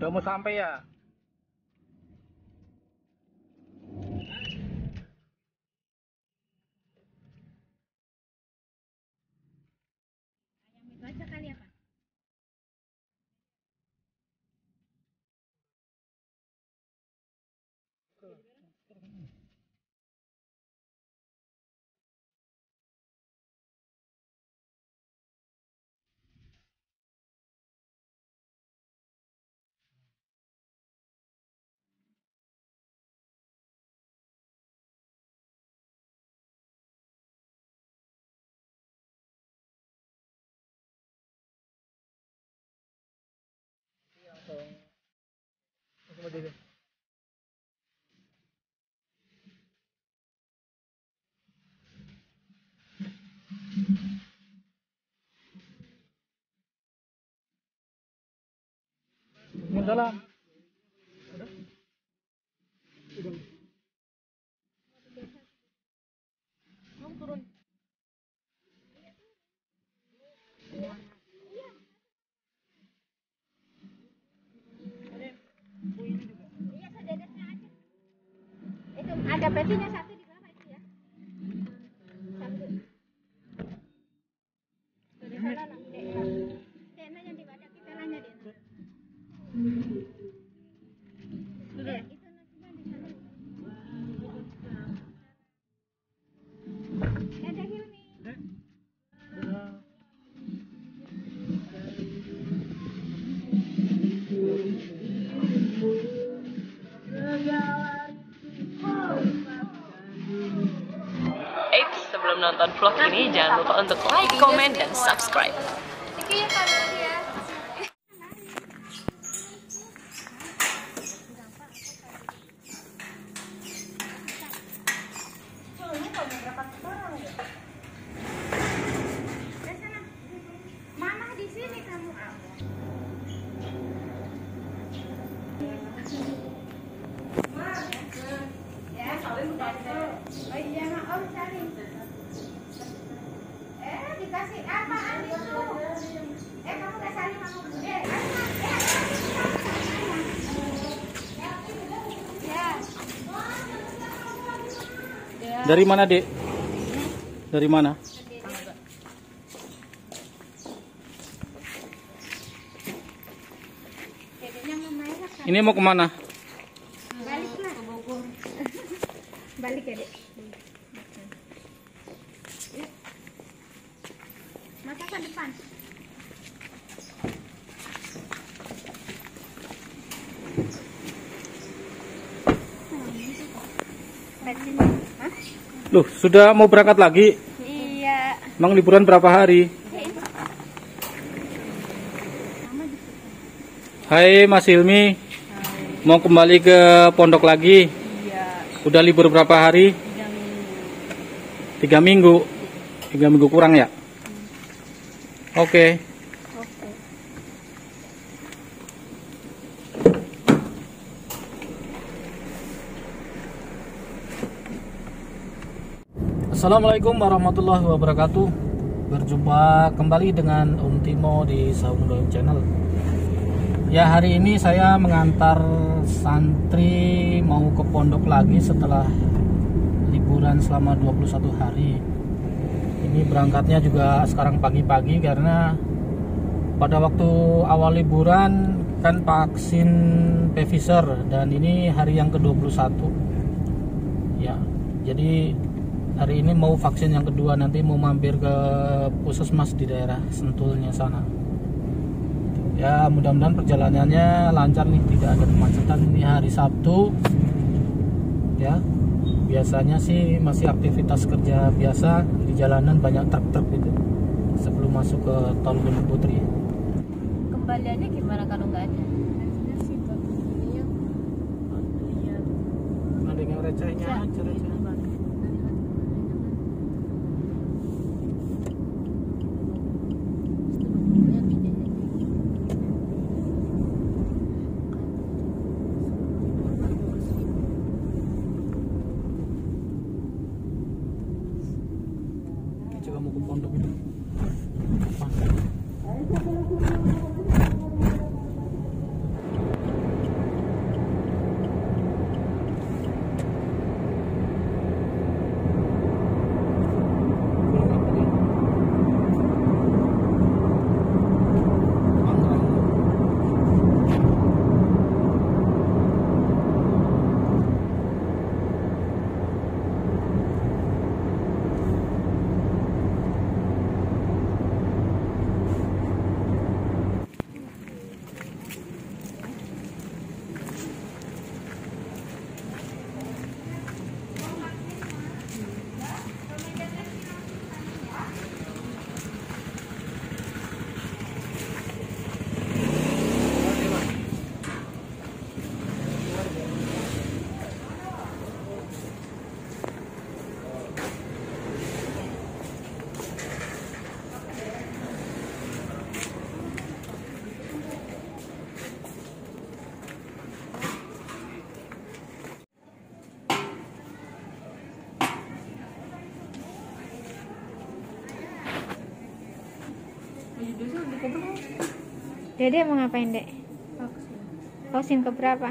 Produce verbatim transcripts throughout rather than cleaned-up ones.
Udah mau sampai ya? Ayam itu aja kali ya, Pak? Ini dalam. Mau turun. Iya, sededesnya aja. Itu ada petinya satu di bawah itu ya. Satu. Sudah salah lah, Dek. Dek, yang di badak kita nanya Dek. Dek, itu nantinya di sana. Ada Hilmi. Eits, sebelum nonton vlog ini jangan lupa untuk like, comment, dan subscribe. Iki ya kalau dia. Mama di sini kamu. Ya, oh iya, Mak. Om cari. Eh, dikasih apaan itu? Eh, kamu gak saling sama Bude. Eh, ya. Dari mana, Dek? Dari mana? Dedeknya mau main lah. Ini mau kemana? Balik lah ke Bogor. Balik ya, Dek. Yuk. Masa ke depan. Hah? Loh, sudah mau berangkat lagi? Iya. Emang liburan berapa hari? Hai Mas Hilmi. Mau kembali ke pondok lagi? Iya, Udah libur berapa hari? Tiga minggu. Tiga minggu kurang ya? Oke. Oke. Assalamualaikum warahmatullahi wabarakatuh. Berjumpa kembali dengan Om Timo di Saung Doyong Channel. Ya, hari ini saya mengantar santri mau ke pondok lagi setelah liburan selama dua puluh satu hari. Ini berangkatnya juga sekarang pagi-pagi karena pada waktu awal liburan kan vaksin Pfizer dan ini hari yang ke dua puluh satu. Ya, jadi hari ini mau vaksin yang kedua, nanti mau mampir ke puskesmas di daerah Sentulnya sana. Ya, mudah-mudahan perjalanannya lancar nih, tidak ada kemacetan. Ini hari Sabtu. Ya, biasanya sih masih aktivitas kerja biasa di jalanan, banyak truk-truk gitu sebelum masuk ke Tol Gunung Putri. Kembaliannya gimana kalau nggak ada? Ada yang recehnya aja, receh. Juga mau ke pondok itu. Dede mau ngapain, Dek? Vaksin ke berapa?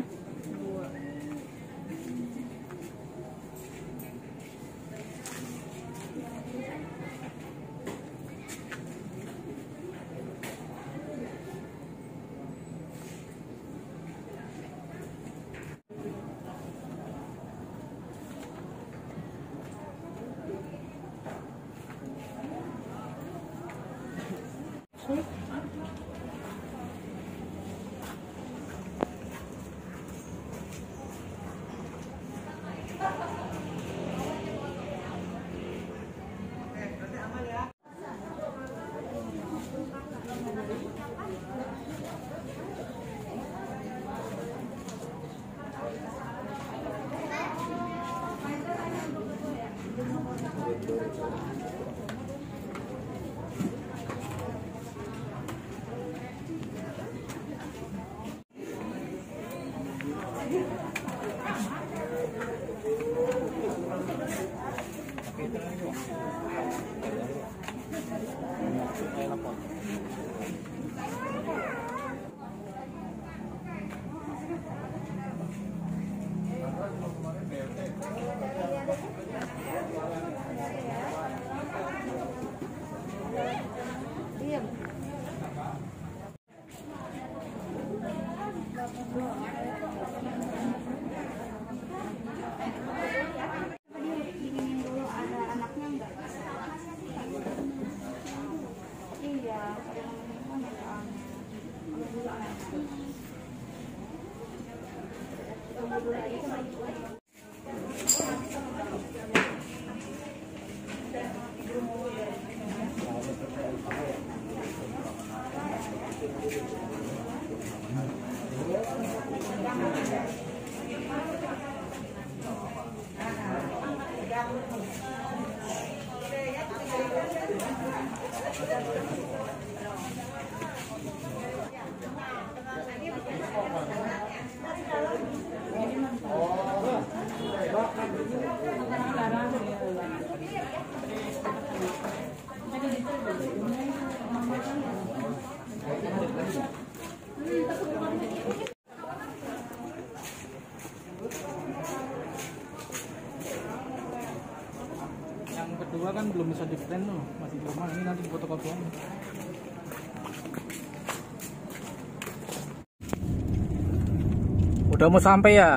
Yang kedua kan belum bisa di print loh, masih di rumah. Ini nanti fotokopian. Udah mau sampai ya?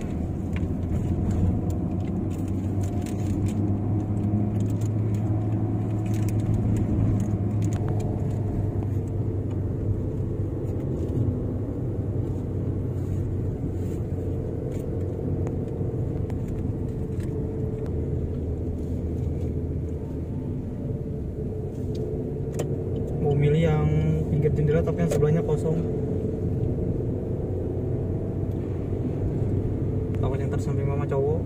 Mau milih yang pinggir jendela tapi yang sebelahnya kosong. Takutnya ntar samping mama cowok.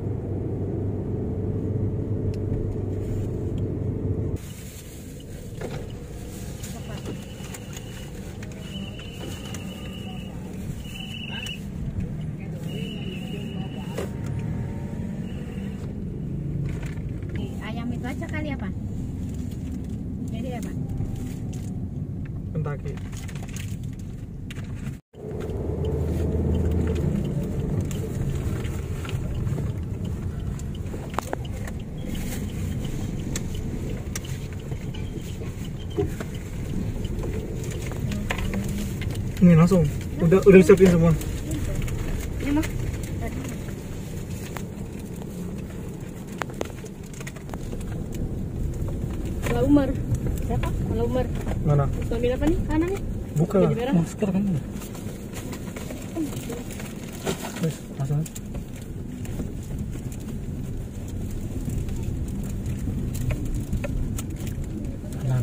Ayam itu aja kali apa? Jadi apa? Kentucky. Ini langsung, udah udah disiapin semua. Ini mah. Kalau Umar. Siapa? Kalau Umar. Mana? Suami apa nih? Kanannya? Buka lah. Baju merah. Masker kan. Terus, langsung. Tenang.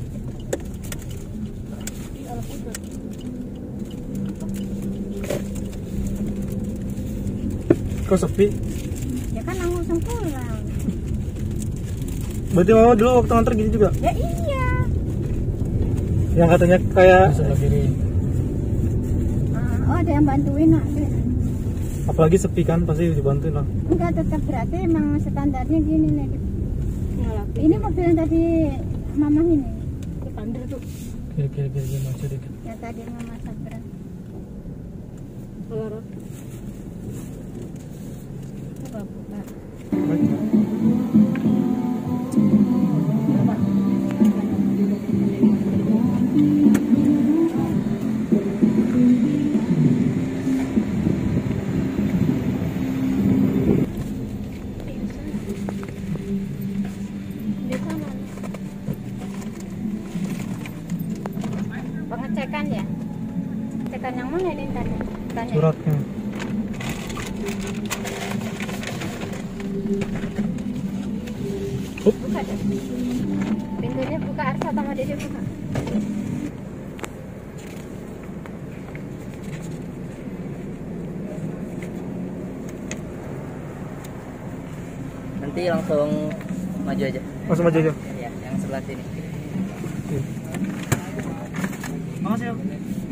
Kok sepi? Ya kan langsung pulang. Berarti mama dulu waktu nganter gitu juga? Ya iya. Yang katanya kayak sebelah kiri. Ah, oh ada yang bantuin nak. Apalagi sepi kan pasti dibantuin lah. Enggak, tetap berarti emang standarnya gini nih. Ini mobil yang tadi mama ini. Itu Pandra tuh. Kiri kiri kiri kiri maju dikit. Ya tadi nggak masak berat. Lurus. Coba buka. Pengecekan ya? Pengecekan yang mana ini tadi? Tanya. Suratnya. Buka deh. Pintunya buka, Arsa sama Dede buka. Nanti langsung maju aja. Langsung maju aja. Ya, yang sebelah sini. Makasih ya.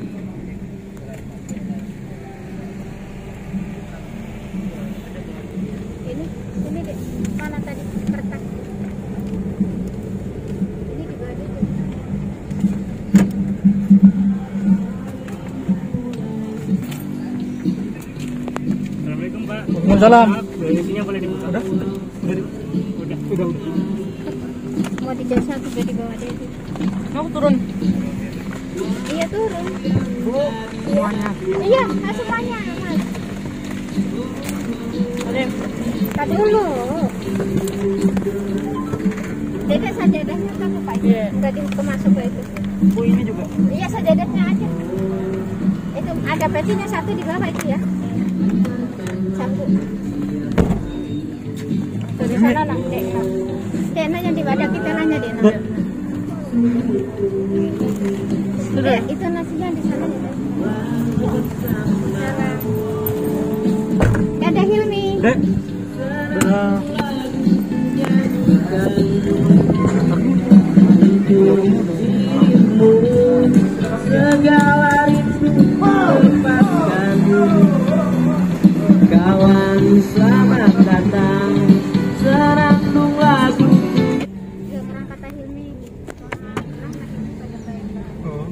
Ini, ini deh. Mana tadi kertas? Ini juga ada tuh. Assalamualaikum Pak. Waalaikumsalam. Isinya boleh dibuka? Udah? Udah. Udah. Udah. Udah. Mau di jasa juga di bawah Dede. Aku turun. Iya turun. Bu, semuanya. Iya, ah, semuanya Mas. Ada. Tadi dulu. Dede sajadahnya kan Pak. Iya. Enggak dimasuk ke itu. Bu ini juga. Iya sajadahnya aja. Itu ada petinya satu di bawah itu ya. Satu. Tuh di sana nak dek. Dek nanya di wadah kita nanya deh. Nah. Sudah. Itu nasinya di sana ya. Salah. Dadah Hilmi. Dek. Dadah. Segala rindu lepaskan kawan, selamat datang serangkum lagu. Yuk orang kata Hilmi. Orang Hilmi pada baik. Oh.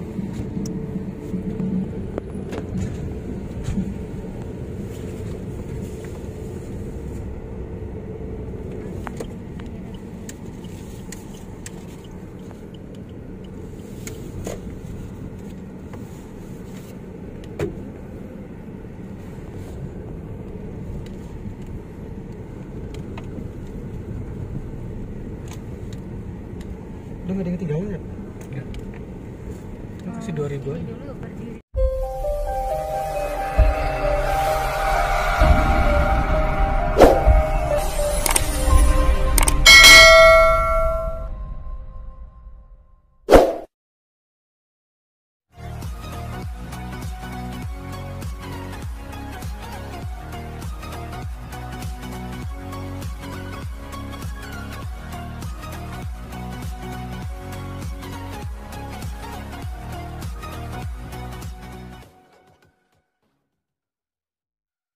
Udah nggak ada yang ketinggalan ya? Enggak. Kasih dua ribu aja. Dulu berdiri.